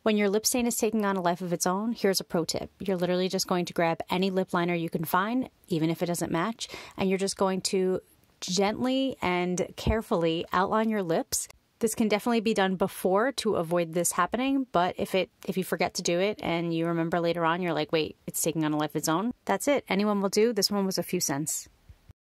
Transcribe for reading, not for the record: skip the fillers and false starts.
When your lip stain is taking on a life of its own, here's a pro tip. You're literally just going to grab any lip liner you can find, even if it doesn't match, and you're just going to gently and carefully outline your lips. This can definitely be done before to avoid this happening, but if you forget to do it and you remember later on, you're like, wait, it's taking on a life of its own, that's it. Anyone will do. This one was a few cents.